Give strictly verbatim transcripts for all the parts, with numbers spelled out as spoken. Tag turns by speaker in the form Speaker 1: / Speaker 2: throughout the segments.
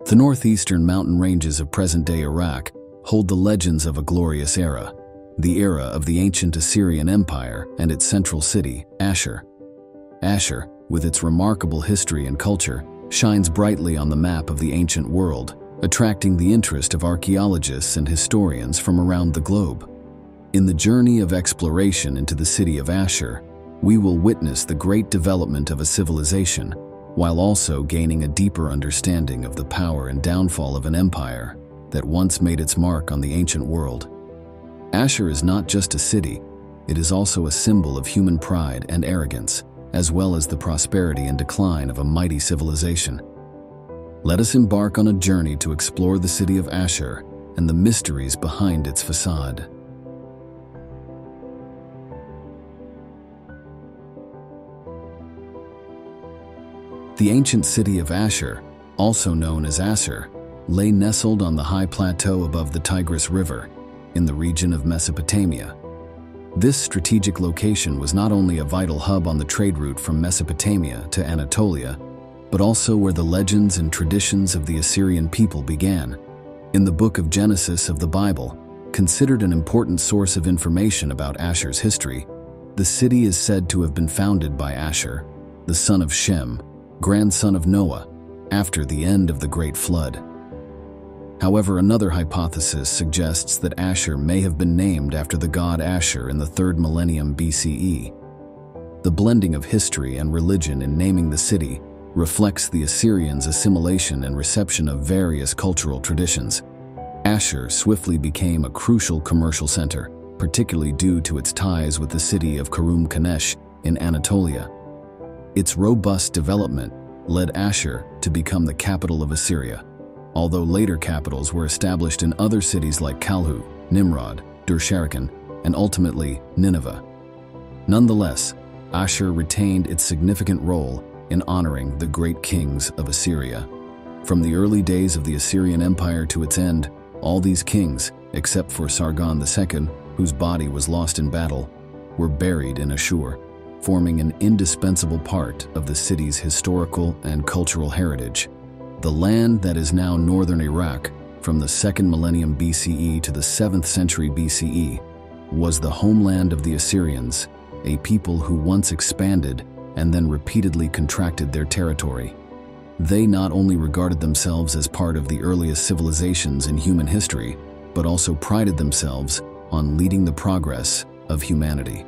Speaker 1: The northeastern mountain ranges of present-day Iraq hold the legends of a glorious era, the era of the ancient Assyrian Empire and its central city, Ashur. Ashur, with its remarkable history and culture, shines brightly on the map of the ancient world, attracting the interest of archaeologists and historians from around the globe. In the journey of exploration into the city of Ashur, we will witness the great development of a civilization, while also gaining a deeper understanding of the power and downfall of an empire that once made its mark on the ancient world. Ashur is not just a city, it is also a symbol of human pride and arrogance, as well as the prosperity and decline of a mighty civilization. Let us embark on a journey to explore the city of Ashur and the mysteries behind its facade. The ancient city of Ashur, also known as Assur, lay nestled on the high plateau above the Tigris River, in the region of Mesopotamia. This strategic location was not only a vital hub on the trade route from Mesopotamia to Anatolia, but also where the legends and traditions of the Assyrian people began. In the book of Genesis of the Bible, considered an important source of information about Ashur's history, the city is said to have been founded by Ashur, the son of Shem, grandson of Noah, after the end of the Great Flood. However, another hypothesis suggests that Ashur may have been named after the god Ashur in the third millennium B C E. The blending of history and religion in naming the city reflects the Assyrians' assimilation and reception of various cultural traditions. Ashur swiftly became a crucial commercial center, particularly due to its ties with the city of Karum-Kanesh in Anatolia. Its robust development led Ashur to become the capital of Assyria, although later capitals were established in other cities like Kalhu, Nimrod, Dur-Sharrukin, and ultimately Nineveh. Nonetheless, Ashur retained its significant role in honoring the great kings of Assyria. From the early days of the Assyrian Empire to its end, all these kings, except for Sargon the Second, whose body was lost in battle, were buried in Ashur, forming an indispensable part of the city's historical and cultural heritage. The land that is now northern Iraq, from the second millennium B C E to the seventh century B C E, was the homeland of the Assyrians, a people who once expanded and then repeatedly contracted their territory. They not only regarded themselves as part of the earliest civilizations in human history, but also prided themselves on leading the progress of humanity.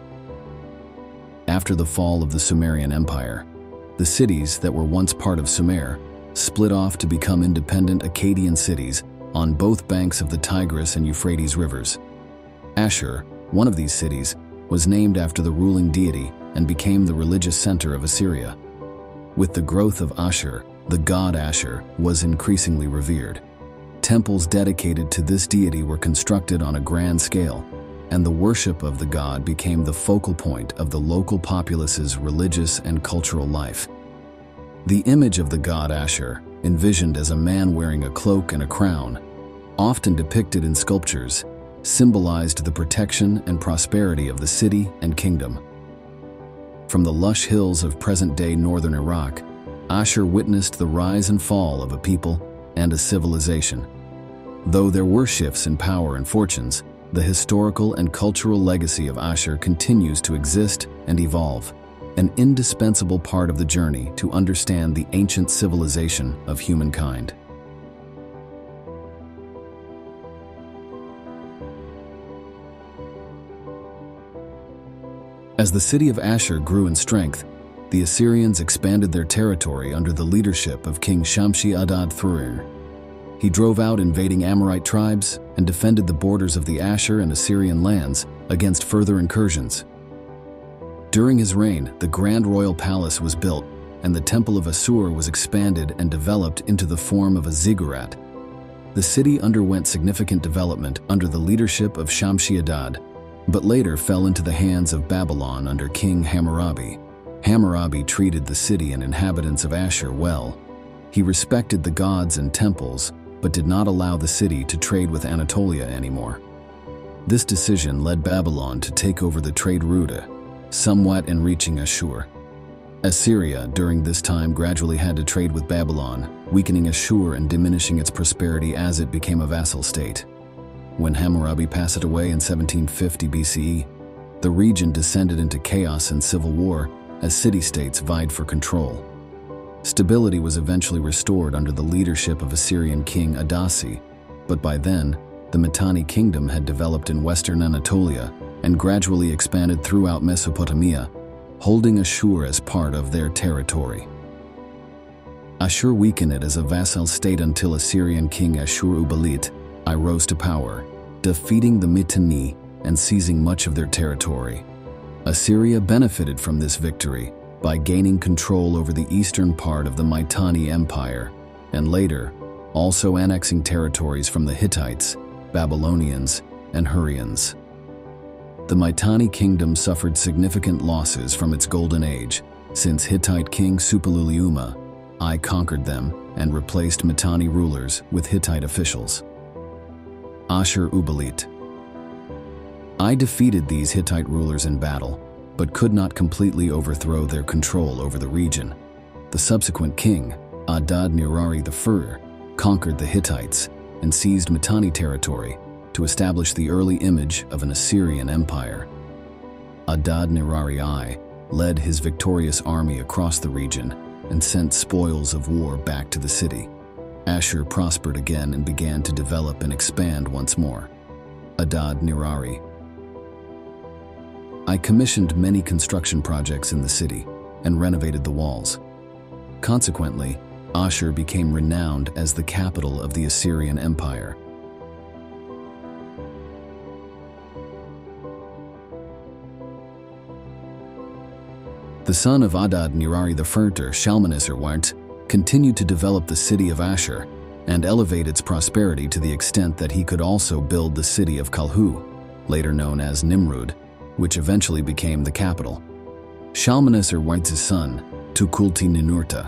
Speaker 1: After the fall of the Sumerian Empire, the cities that were once part of Sumer split off to become independent Akkadian cities on both banks of the Tigris and Euphrates rivers. Ashur, one of these cities, was named after the ruling deity and became the religious center of Assyria. With the growth of Ashur, the god Ashur was increasingly revered. Temples dedicated to this deity were constructed on a grand scale, and the worship of the god became the focal point of the local populace's religious and cultural life. The image of the god Ashur, envisioned as a man wearing a cloak and a crown, often depicted in sculptures, symbolized the protection and prosperity of the city and kingdom. From the lush hills of present-day northern Iraq, Ashur witnessed the rise and fall of a people and a civilization. Though there were shifts in power and fortunes, the historical and cultural legacy of Ashur continues to exist and evolve, an indispensable part of the journey to understand the ancient civilization of humankind. As the city of Ashur grew in strength, the Assyrians expanded their territory under the leadership of King Shamshi-Adad Thurir. He drove out invading Amorite tribes and defended the borders of the Ashur and Assyrian lands against further incursions. During his reign, the Grand Royal Palace was built, and the Temple of Assur was expanded and developed into the form of a ziggurat. The city underwent significant development under the leadership of Shamshi-Adad, but later fell into the hands of Babylon under King Hammurabi. Hammurabi treated the city and inhabitants of Ashur well. He respected the gods and temples, but did not allow the city to trade with Anatolia anymore. This decision led Babylon to take over the trade route, somewhat enriching Ashur. Assyria during this time gradually had to trade with Babylon, weakening Ashur and diminishing its prosperity as it became a vassal state. When Hammurabi passed away in seventeen fifty B C E, the region descended into chaos and civil war as city-states vied for control. Stability was eventually restored under the leadership of Assyrian king Adasi, but by then, the Mitanni kingdom had developed in western Anatolia and gradually expanded throughout Mesopotamia, holding Ashur as part of their territory. Ashur weakened it as a vassal state until Assyrian king Ashur-uballit I rose to power, defeating the Mitanni and seizing much of their territory. Assyria benefited from this victory by gaining control over the eastern part of the Mitanni Empire, and later, also annexing territories from the Hittites, Babylonians, and Hurrians. The Mitanni kingdom suffered significant losses from its golden age, since Hittite king Suppiluliuma I conquered them and replaced Mitanni rulers with Hittite officials. Ashur-uballit I defeated these Hittite rulers in battle, but could not completely overthrow their control over the region. The subsequent king, Adad-nirari the First, conquered the Hittites and seized Mitanni territory to establish the early image of an Assyrian empire. Adad-nirari I led his victorious army across the region and sent spoils of war back to the city. Ashur prospered again and began to develop and expand once more. Adad-nirari I commissioned many construction projects in the city and renovated the walls. Consequently, Ashur became renowned as the capital of the Assyrian Empire. The son of Adad-nirari the First, Shalmaneser-Wart, continued to develop the city of Ashur and elevate its prosperity to the extent that he could also build the city of Kalhu, later known as Nimrud, which eventually became the capital. Shalmaneser-Wart's son, Tukulti-Ninurta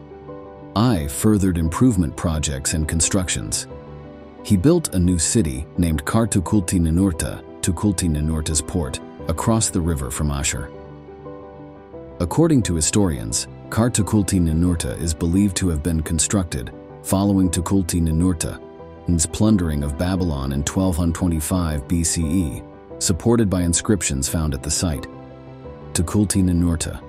Speaker 1: I furthered improvement projects and constructions. He built a new city named Kar-Tukulti-Ninurta, Tukulti-Ninurta's port, across the river from Ashur. According to historians, Kar-Tukulti-Ninurta is believed to have been constructed following Tukulti-Ninurta's plundering of Babylon in twelve twenty-five B C E, supported by inscriptions found at the site. Tukulti-Ninurta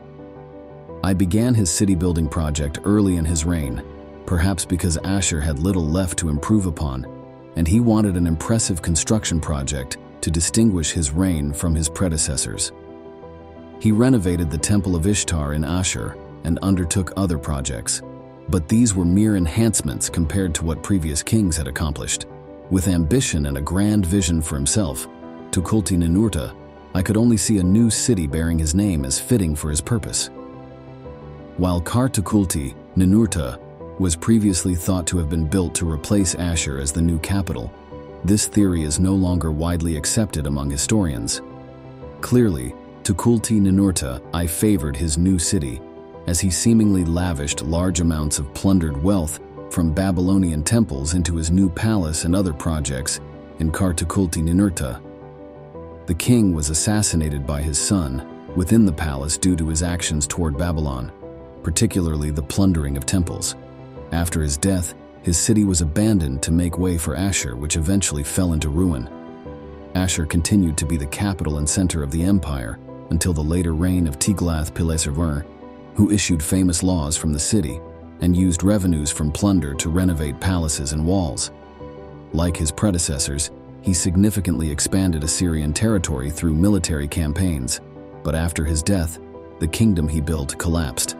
Speaker 1: I began his city-building project early in his reign, perhaps because Ashur had little left to improve upon, and he wanted an impressive construction project to distinguish his reign from his predecessors. He renovated the Temple of Ishtar in Ashur and undertook other projects, but these were mere enhancements compared to what previous kings had accomplished. With ambition and a grand vision for himself, Tukulti-Ninurta I could only see a new city bearing his name as fitting for his purpose. While Kar-Tukulti-Ninurta was previously thought to have been built to replace Ashur as the new capital, this theory is no longer widely accepted among historians. Clearly, Tukulti-Ninurta I favored his new city, as he seemingly lavished large amounts of plundered wealth from Babylonian temples into his new palace and other projects in Kar-Tukulti-Ninurta. The king was assassinated by his son within the palace due to his actions toward Babylon, particularly the plundering of temples. After his death, his city was abandoned to make way for Ashur, which eventually fell into ruin. Ashur continued to be the capital and center of the empire until the later reign of Tiglath-Pileser, who issued famous laws from the city and used revenues from plunder to renovate palaces and walls. Like his predecessors, he significantly expanded Assyrian territory through military campaigns, but after his death, the kingdom he built collapsed.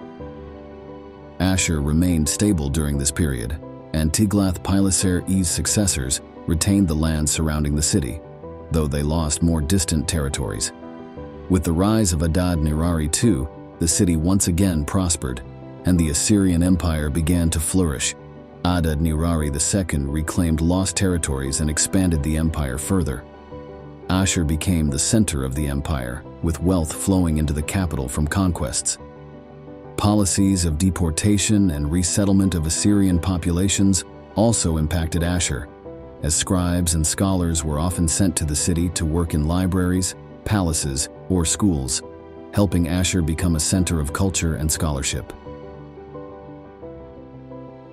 Speaker 1: Ashur remained stable during this period, and Tiglath-Pileser's successors retained the land surrounding the city, though they lost more distant territories. With the rise of Adad-nirari the Second, the city once again prospered, and the Assyrian Empire began to flourish. Adad-nirari the Second reclaimed lost territories and expanded the empire further. Ashur became the center of the empire, with wealth flowing into the capital from conquests. Policies of deportation and resettlement of Assyrian populations also impacted Ashur, as scribes and scholars were often sent to the city to work in libraries, palaces, or schools, helping Ashur become a center of culture and scholarship.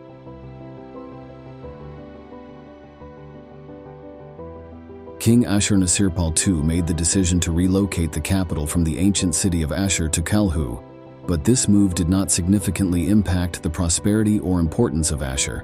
Speaker 1: King Ashur-nasir-pal the second made the decision to relocate the capital from the ancient city of Ashur to Kalhu, but this move did not significantly impact the prosperity or importance of Ashur.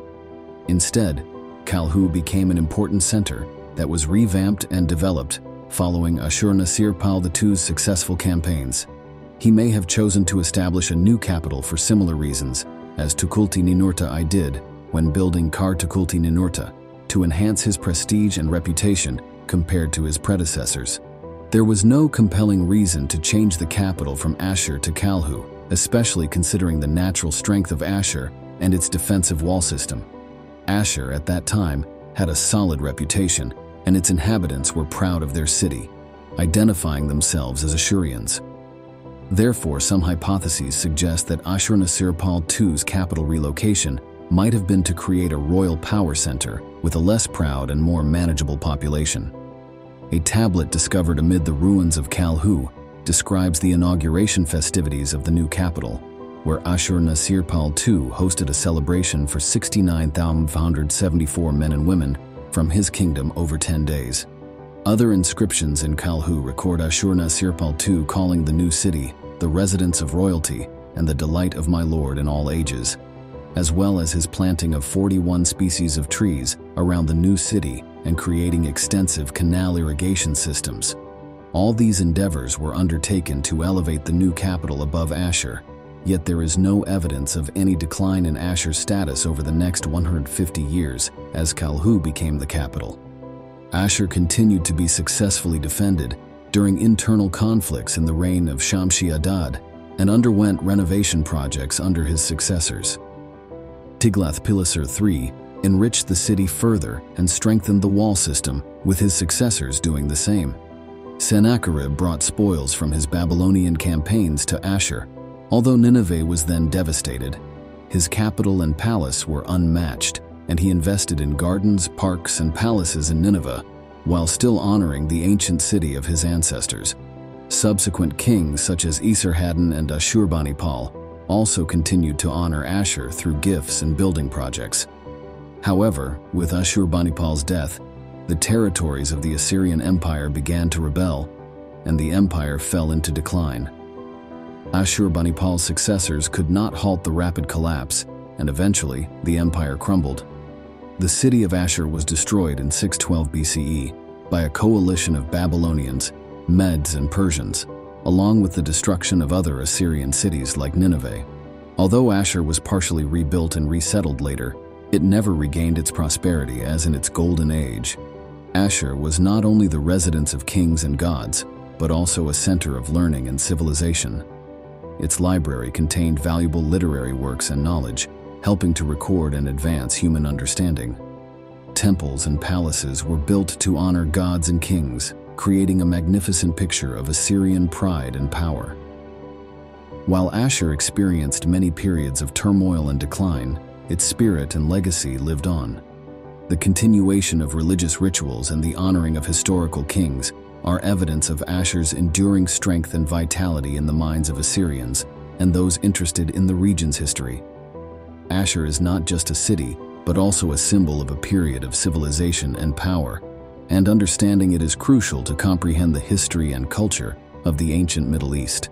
Speaker 1: Instead, Kalhu became an important center that was revamped and developed following Ashur-nasir-pal the second's successful campaigns. He may have chosen to establish a new capital for similar reasons, as Tukulti-Ninurta I did when building Kar Tukulti-Ninurta, to enhance his prestige and reputation compared to his predecessors. There was no compelling reason to change the capital from Ashur to Kalhu, especially considering the natural strength of Ashur and its defensive wall system. Ashur at that time had a solid reputation, and its inhabitants were proud of their city, identifying themselves as Ashurians. Therefore, some hypotheses suggest that Ashur-nasir-pal the second's capital relocation might have been to create a royal power center with a less proud and more manageable population. A tablet discovered amid the ruins of Kalhu describes the inauguration festivities of the new capital, where Ashur-nasir-pal the second hosted a celebration for sixty-nine thousand five hundred seventy-four men and women from his kingdom over ten days. Other inscriptions in Kalhu record Ashur-nasir-pal the second calling the new city the residence of royalty and the delight of my lord in all ages, as well as his planting of forty-one species of trees around the new city and creating extensive canal irrigation systems. All these endeavors were undertaken to elevate the new capital above Ashur, yet there is no evidence of any decline in Ashur's status over the next one hundred fifty years as Kalhu became the capital. Ashur continued to be successfully defended during internal conflicts in the reign of Shamshi-Adad and underwent renovation projects under his successors. Tiglath-Pileser the third enriched the city further and strengthened the wall system, with his successors doing the same. Sennacherib brought spoils from his Babylonian campaigns to Ashur. Although Nineveh was then devastated, his capital and palace were unmatched, and he invested in gardens, parks, and palaces in Nineveh, while still honoring the ancient city of his ancestors. Subsequent kings such as Esarhaddon and Ashurbanipal also continued to honor Ashur through gifts and building projects. However, with Ashurbanipal's death, the territories of the Assyrian Empire began to rebel, and the empire fell into decline. Ashurbanipal's successors could not halt the rapid collapse, and eventually the empire crumbled. The city of Ashur was destroyed in six twelve B C E by a coalition of Babylonians, Medes, and Persians, along with the destruction of other Assyrian cities like Nineveh. Although Ashur was partially rebuilt and resettled later, it never regained its prosperity as in its golden age. Ashur was not only the residence of kings and gods, but also a center of learning and civilization. Its library contained valuable literary works and knowledge, helping to record and advance human understanding. Temples and palaces were built to honor gods and kings, creating a magnificent picture of Assyrian pride and power. While Ashur experienced many periods of turmoil and decline, its spirit and legacy lived on. The continuation of religious rituals and the honoring of historical kings are evidence of Ashur's enduring strength and vitality in the minds of Assyrians and those interested in the region's history. Ashur is not just a city, but also a symbol of a period of civilization and power, and understanding it is crucial to comprehend the history and culture of the ancient Middle East.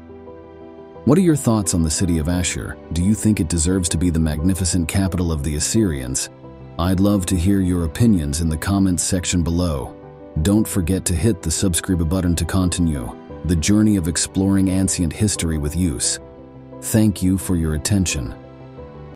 Speaker 1: What are your thoughts on the city of Ashur? Do you think it deserves to be the magnificent capital of the Assyrians? I'd love to hear your opinions in the comments section below. Don't forget to hit the subscribe button to continue the journey of exploring ancient history with use. Thank you for your attention.